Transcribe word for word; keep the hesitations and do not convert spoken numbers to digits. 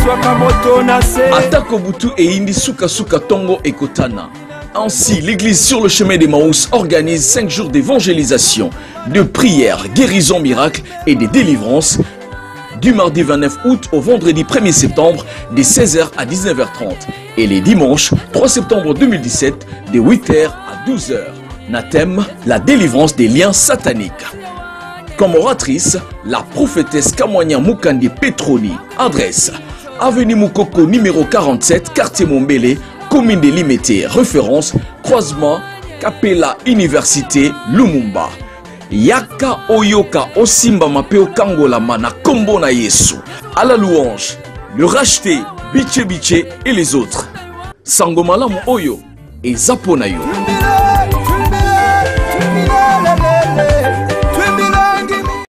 Atako Butu et Indi Suka Suka Tongo et Kotana. Ainsi, l'église sur le chemin des Maous organise cinq jours d'évangélisation, de prières, guérisons, miracles et de délivrances du mardi vingt-neuf août au vendredi premier septembre de seize heures à dix-neuf heures trente et les dimanches trois septembre deux mille dix-sept de huit heures à douze heures. Nathème, la délivrance des liens sataniques. Comme oratrice, la prophétesse Kamwanya Mukandi Petroni. Adresse, avenue Mukoko numéro quarante-sept, quartier Mombele, commune de Limete. Référence, croisement Kapela Université Lumumba. Yaka Oyoka Osimba Mapeo Kangola Mana Kombo na Yesu. À la louange, le racheté, Biche Biche et les autres. Sangomalamu Oyo et Zaponayo.